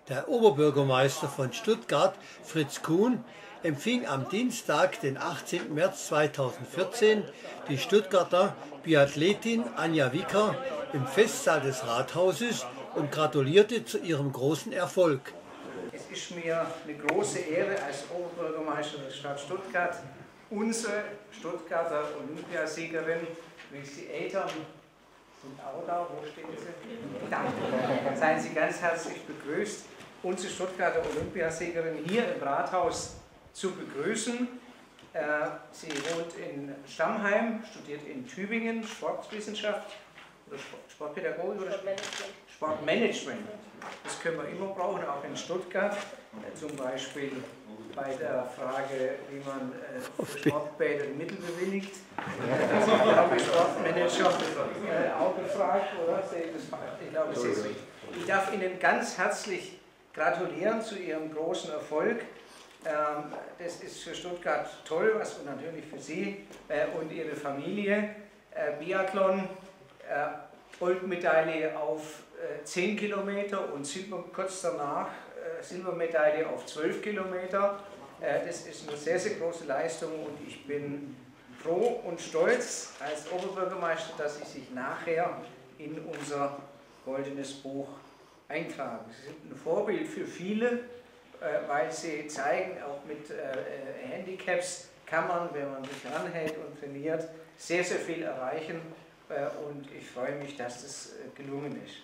Der Oberbürgermeister von Stuttgart, Fritz Kuhn, empfing am Dienstag, den 18. März 2014, die Stuttgarter Biathletin Anja Wicker im Festsaal des Rathauses und gratulierte zu ihrem großen Erfolg. Es ist mir eine große Ehre, als Oberbürgermeister der Stadt Stuttgart unsere Stuttgarter Olympiasiegerin, die Eltern sind auch da, wo stehen sie? Danke. Seien Sie ganz herzlich begrüßt, unsere Stuttgarter Olympiasiegerin hier im Rathaus zu begrüßen. Sie wohnt in Stammheim, studiert in Tübingen Sportwissenschaft oder Sportpädagogik oder Sportmanagement. Das können wir immer brauchen, auch in Stuttgart, zum Beispiel bei der Frage, wie man für Sportbäder Mittel bewilligt. Das ist, glaube ich, Sportmanager auch gefragt, oder? Ich glaube, es ist richtig. Ich darf Ihnen ganz herzlich gratulieren zu Ihrem großen Erfolg. Das ist für Stuttgart toll, und natürlich für Sie und Ihre Familie. Biathlon, Goldmedaille auf 10 Kilometer und kurz danach Silbermedaille auf 12 Kilometer. Das ist eine sehr, sehr große Leistung und ich bin froh und stolz als Oberbürgermeister, dass Sie sich nachher in unser goldenes Buch eintragen. Sie sind ein Vorbild für viele, weil Sie zeigen, auch mit Handicaps kann man, wenn man sich ranhält und trainiert, sehr, sehr viel erreichen. Und ich freue mich, dass das gelungen ist.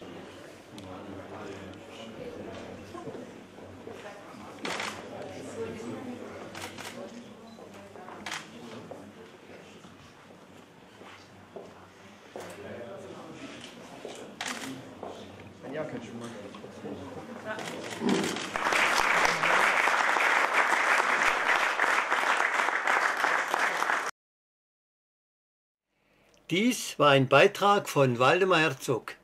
Ja, kann schon mal. Dies war ein Beitrag von Waldemar Herzog.